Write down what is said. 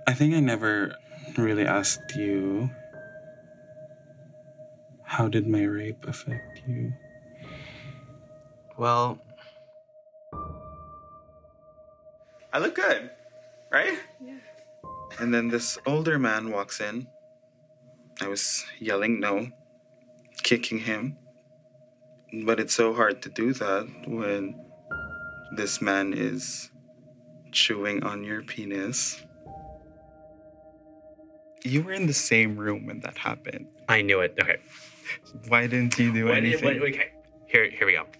I think I never really asked you, how did my rape affect you? Well, I look good, right? Yeah. And then this older man walks in. I was yelling no, kicking him. But it's so hard to do that when this man is chewing on your penis. You were in the same room when that happened. I knew it. Okay. Why didn't you do anything? Okay. Here we go.